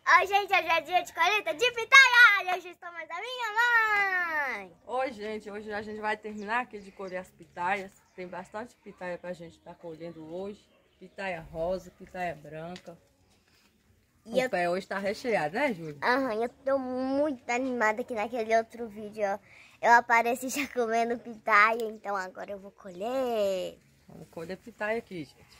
Oi, gente, hoje é dia de colheita de pitaia e hoje estou mais a minha mãe. Oi, gente, hoje a gente vai terminar aqui de colher as pitaias. Tem bastante pitaia pra gente estar colhendo hoje. Pitaia rosa, pitaia branca. O pé hoje tá recheado, né, Júlia? Eu tô muito animada que naquele outro vídeo eu apareci já comendo pitaia, então agora eu vou colher. Vamos colher pitaia aqui, gente.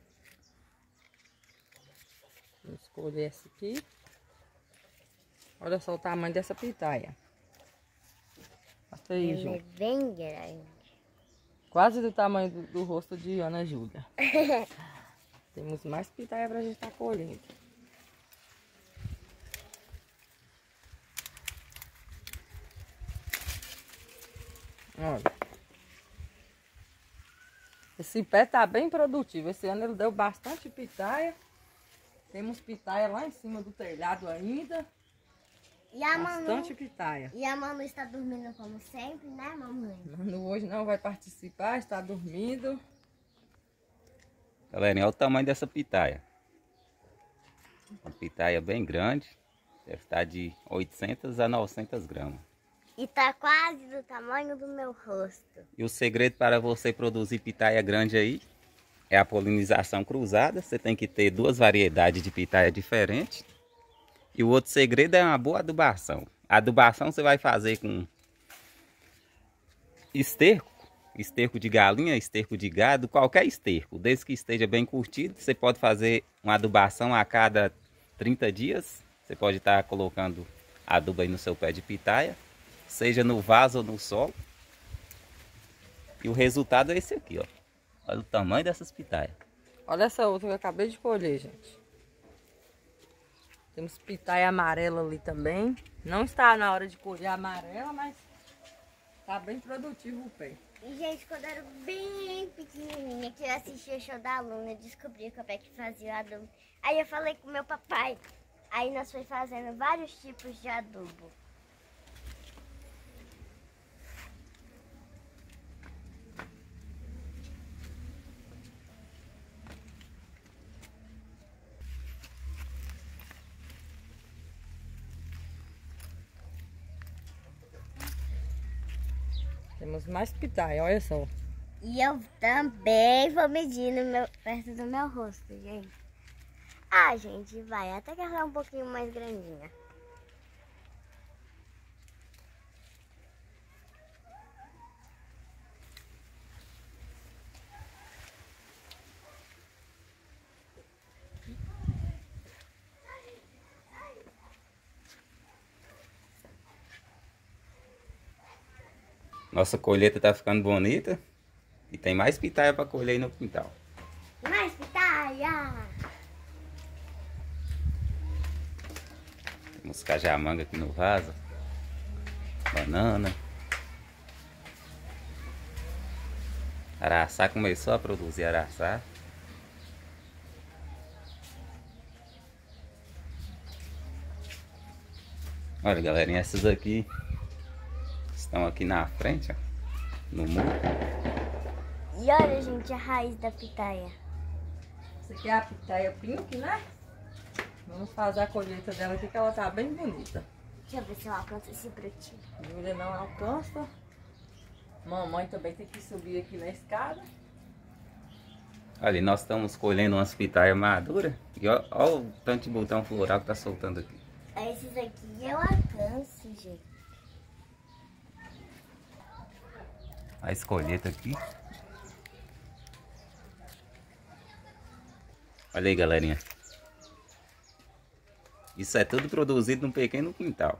Vamos escolher essa aqui. Olha só o tamanho dessa pitaia. Olha aí, Júlia. É bem grande. Quase do tamanho do rosto de Ana Júlia. Temos mais pitaia pra gente estar colhendo. Olha. Esse pé tá bem produtivo. Esse ano ele deu bastante pitaia. Temos pitaia lá em cima do telhado ainda. E a bastante pitaia. E a Manu está dormindo como sempre, né, mamãe? Manu hoje não vai participar, está dormindo. Galera, olha o tamanho dessa pitaia. Uma pitaia bem grande. Deve estar de 800 a 900 gramas. E tá quase do tamanho do meu rosto. E o segredo para você produzir pitaia grande aí é a polinização cruzada. Você tem que ter duas variedades de pitaia diferentes. E o outro segredo é uma boa adubação. A adubação você vai fazer com esterco de galinha, esterco de gado, qualquer esterco. Desde que esteja bem curtido, você pode fazer uma adubação a cada 30 dias. Você pode estar colocando adubo aí no seu pé de pitaia, seja no vaso ou no solo. E o resultado é esse aqui, ó. Olha o tamanho dessas pitaias. Olha essa outra que eu acabei de colher, gente. Temos pitaia amarela ali também. Não está na hora de colher a amarela, mas tá bem produtivo o pé. E, gente, quando eu era bem pequenininha, que eu assistia Show da Luna, eu descobri como é que fazia o adubo. Aí eu falei com meu papai. Aí nós fomos fazendo vários tipos de adubo. Temos mais pitaia, olha só. E eu também vou medindo perto do meu rosto, gente. Ah, gente, vai até que ela é um pouquinho mais grandinha. Nossa colheita tá ficando bonita. E tem mais pitaia para colher aí no quintal. Mais pitaia! Temos cajamanga aqui no vaso. Banana. Araçá começou a produzir araçá. Olha, galerinha, essas aqui estão aqui na frente, ó, no muro. E olha, gente, a raiz da pitaia. Essa aqui é a pitaia pink, né? Vamos fazer a colheita dela aqui, que ela tá bem bonita. Deixa eu ver se eu alcanço esse brotinho. Júlia não alcança. Mamãe também tem que subir aqui na escada. Olha, nós estamos colhendo umas pitaias maduras. E ó, ó o tanto de botão floral que tá soltando aqui. Esses aqui eu alcanço, gente. A escolheta aqui. Olha aí, galerinha. Isso é tudo produzido num pequeno quintal.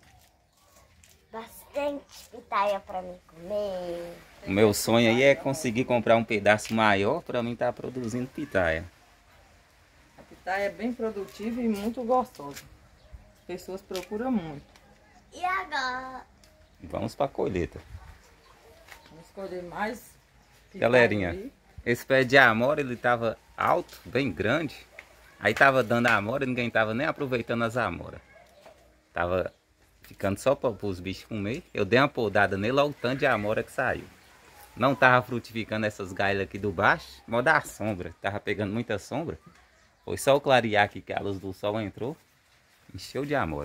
Bastante pitaia pra mim comer. O meu sonho aí é conseguir comprar um pedaço maior para mim estar produzindo pitaia. A pitaia é bem produtiva e muito gostosa. As pessoas procuram muito. E agora? Vamos para a colheita. Vamos escolher mais pitaia. Galerinha, ali. esse pé de amora ele tava alto, bem grande. Aí tava dando amora e ninguém tava nem aproveitando as amoras. Tava ficando só para os bichos comer. Eu dei uma podada nele, olha o tanto de amora que saiu. Não tava frutificando essas galhas aqui do baixo, modo da sombra. Tava pegando muita sombra. Foi só o clarear aqui que a luz do sol entrou. Encheu de amor.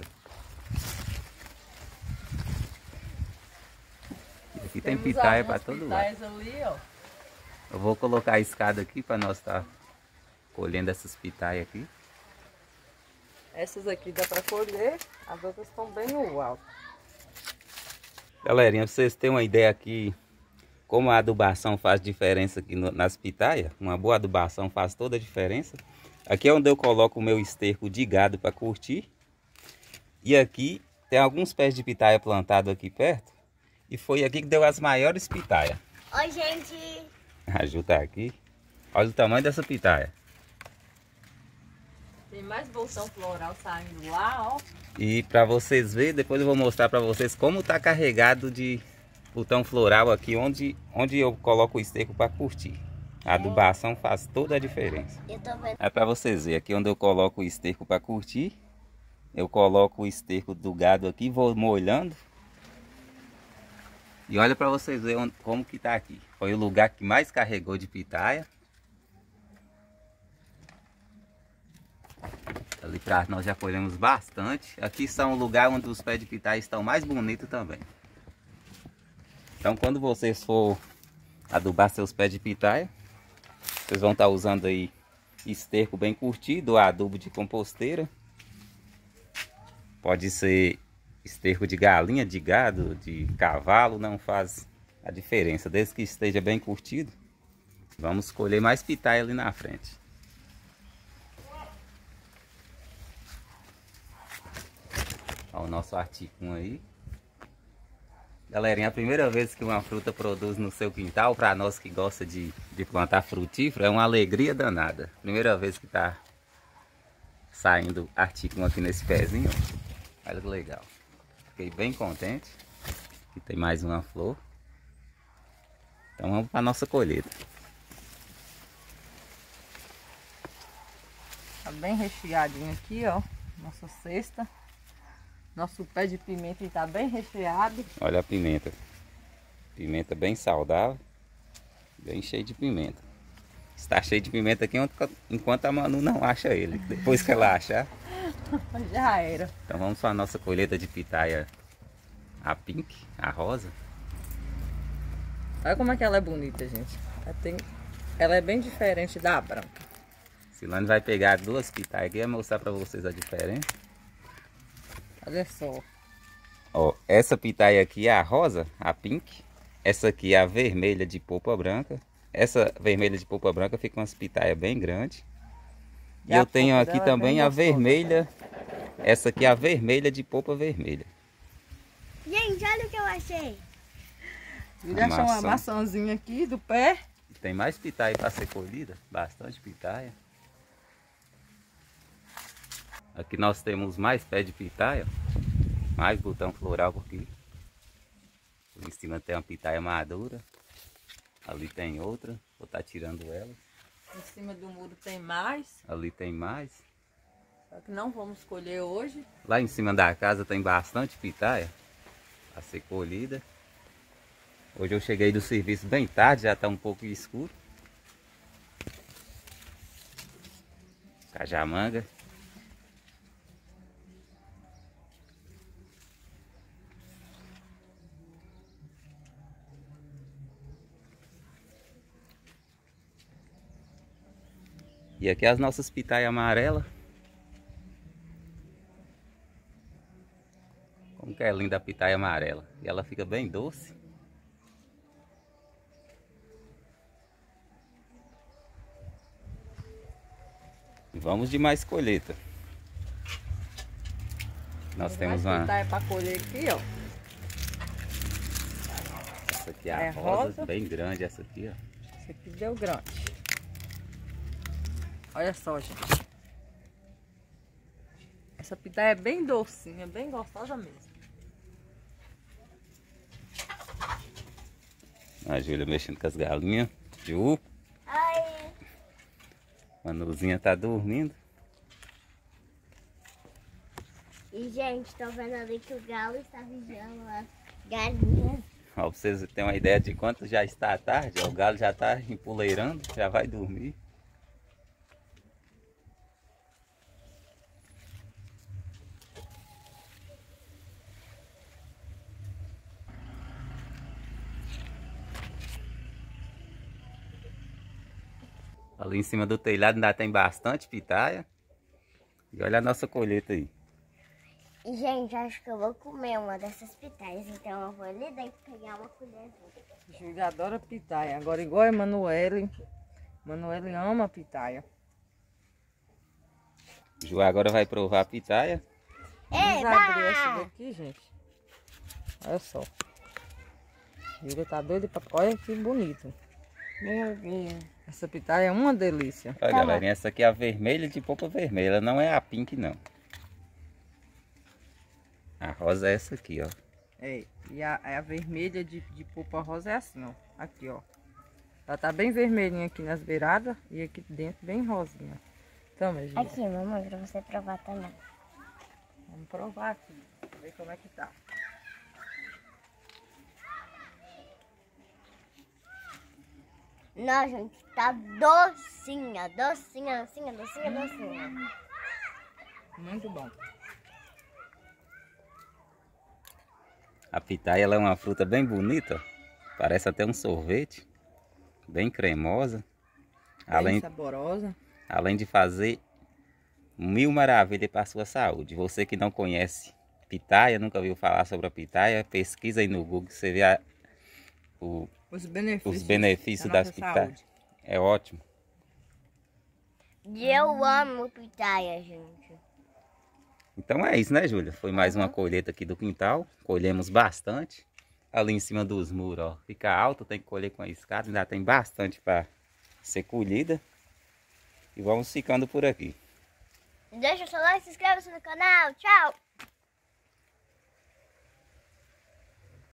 E aqui tem pitaia para todo lado. Ali, ó. Eu vou colocar a escada aqui para nós estar colhendo essas pitaias aqui. Essas aqui dá para colher, as outras estão bem no alto. Galerinha, pra vocês terem uma ideia aqui como a adubação faz diferença aqui nas pitaias. Uma boa adubação faz toda a diferença. Aqui é onde eu coloco o meu esterco de gado para curtir. E aqui tem alguns pés de pitaia plantados aqui perto. E foi aqui que deu as maiores pitaias. Oi, gente! A Ju tá aqui. Olha o tamanho dessa pitaia. Tem mais bolsão floral saindo lá, ó. E para vocês verem, depois eu vou mostrar para vocês como tá carregado de botão floral aqui onde eu coloco o esterco para curtir. A adubação faz toda a diferença. Eu tô vendo. É para vocês verem, aqui onde eu coloco o esterco para curtir, eu coloco o esterco do gado aqui, vou molhando. E olha para vocês verem como que tá aqui. Foi o lugar que mais carregou de pitaia. Ali pra nós já colhemos bastante. Aqui são o lugar onde os pés de pitaia estão mais bonitos também. Então quando vocês for adubar seus pés de pitaia, vocês vão estar usando aí esterco bem curtido, adubo de composteira. Pode ser esterco de galinha, de gado, de cavalo, não faz a diferença. Desde que esteja bem curtido. Vamos colher mais pitaia ali na frente. Olha o nosso articum aí. Galerinha, a primeira vez que uma fruta produz no seu quintal, para nós que gosta de plantar frutífero, é uma alegria danada. Primeira vez que está saindo articum aqui nesse pezinho. Olha que legal. Fiquei bem contente. Aqui tem mais uma flor. Então vamos para a nossa colheita. Tá bem recheadinho aqui, ó. Nossa cesta. Nosso pé de pimenta está bem recheado. Olha a pimenta. Pimenta bem saudável. Bem cheio de pimenta. Está cheio de pimenta aqui enquanto a Manu não acha ele. Depois que ela achar. Já era. Então vamos para a nossa colheita de pitaia. A pink, a rosa. Olha como é que ela é bonita, gente. Ela é bem diferente da branca. Silane vai pegar duas pitaias aqui e mostrar para vocês a diferença. Olha só. Ó, essa pitaia aqui é a rosa, a pink. Essa aqui é a vermelha de polpa branca. Essa vermelha de polpa branca fica umas pitaias bem grandes. E eu tenho aqui também a vermelha. Essa aqui é a vermelha de polpa vermelha. Gente, olha o que eu achei. Ele achou uma maçãzinha aqui do pé. Tem mais pitaia para ser colhida. Bastante pitaia. Aqui nós temos mais pé de pitaia. Mais botão floral aqui. Ali em cima tem uma pitaia madura. Ali tem outra. Vou estar tirando ela. Em cima do muro tem mais. Ali tem mais. Só que não vamos colher hoje. Lá em cima da casa tem bastante pitaia a ser colhida. Hoje eu cheguei do serviço bem tarde, já está um pouco escuro. Cajamanga. E aqui as nossas pitaias amarelas. Como que é linda a pitaia amarela. E ela fica bem doce. E vamos de mais colheita. Nós temos uma... pitaia para colher aqui, ó. Essa aqui é a rosa, bem grande essa aqui, ó. Essa aqui deu grande. Olha só, gente. Essa pitaia é bem docinha, bem gostosa mesmo. A Júlia mexendo com as galinhas. Ju. Ai. Manuzinha tá dormindo. E, gente, tô vendo ali que o galo está vigiando as galinhas. Ó, pra vocês terem uma ideia de quanto já está a tarde. Ó, o galo já tá empoleirando, já vai dormir. Ali em cima do telhado ainda tem bastante pitaia. E olha a nossa colheita aí. E, gente, acho que eu vou comer uma dessas pitaias. Então eu vou ali dentro pegar uma colherzinha. Júlia adora pitaia. Agora igual a Emanuele. Emanuele ama pitaia. Ju agora vai provar a pitaia. Vamos abrir essa daqui, gente. Olha só. Júlia tá doida pra... Olha que bonito. Meu Deus. Essa pitaia é uma delícia. Olha, galerinha, essa aqui é a vermelha de polpa vermelha. Não é a pink, não. A rosa é essa aqui, ó. É, e a vermelha de polpa rosa é assim, ó. Aqui, ó. Ela tá bem vermelhinha aqui nas beiradas e aqui dentro bem rosinha. Toma, gente. Aqui, mamãe, pra você provar também. Vamos provar aqui. Ver como é que tá. Não, gente, tá docinha. Docinha, docinha, docinha, docinha. Muito bom. A pitaia ela é uma fruta bem bonita. Parece até um sorvete. Bem cremosa. Bem saborosa. Além de fazer mil maravilhas para a sua saúde. Você que não conhece pitaia, nunca ouviu falar sobre a pitaia, pesquisa aí no Google, você vê os benefícios das pitaias. É ótimo. E eu amo pitaia, gente. Então é isso, né, Júlia? Foi mais uma colheita aqui do quintal. Colhemos bastante. Ali em cima dos muros, ó, fica alto, tem que colher com a escada. Ainda tem bastante para ser colhida. E vamos ficando por aqui. Deixa o seu like, se inscreva no canal. Tchau!